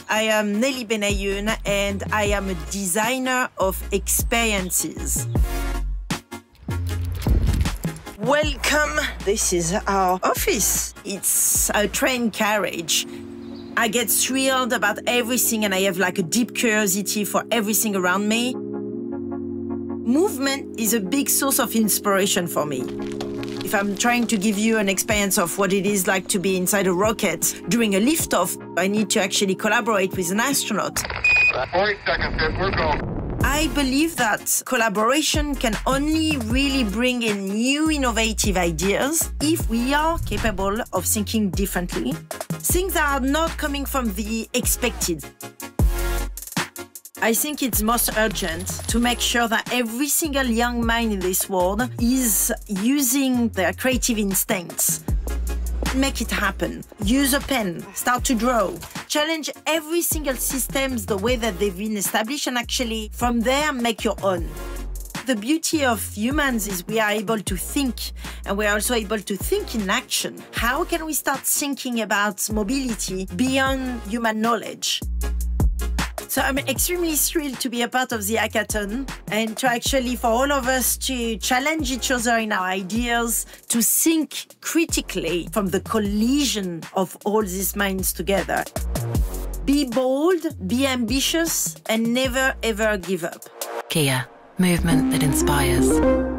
I am Nelly Benayoun, and I am a designer of experiences. Welcome. This is our office. It's a train carriage. I get thrilled about everything, and I have like a deep curiosity for everything around me. Movement is a big source of inspiration for me. If I'm trying to give you an experience of what it is like to be inside a rocket during a liftoff, I need to actually collaborate with an astronaut. 40 seconds, we're going. I believe that collaboration can only really bring in new innovative ideas if we are capable of thinking differently. Things that are not coming from the expected. I think it's most urgent to make sure that every single young mind in this world is using their creative instincts. Make it happen. Use a pen, start to draw. Challenge every single system the way that they've been established, and actually from there make your own. The beauty of humans is we are able to think, and we are also able to think in action. How can we start thinking about mobility beyond human knowledge? So I'm extremely thrilled to be a part of the hackathon and to actually, for all of us, to challenge each other in our ideas, to think critically from the collision of all these minds together. Be bold, be ambitious, and never, ever give up. Kia, movement that inspires.